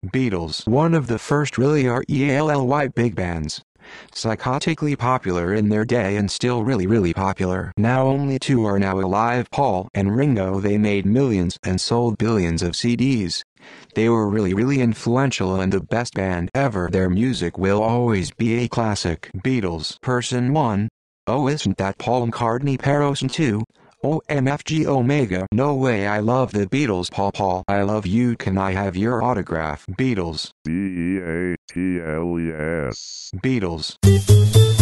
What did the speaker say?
Beatles, one of the first really big bands. Psychotically popular in their day and still really popular. Now only two are now alive, Paul and Ringo. They made millions and sold billions of CDs. They were really influential and the best band ever. Their music will always be a classic. Beatles. Person 1. Oh, isn't that Paul McCartney? Person 2. OMFG Omega. No way, I love the Beatles. Paul, I love you. Can I have your autograph? Beatles. Beatles. Beatles.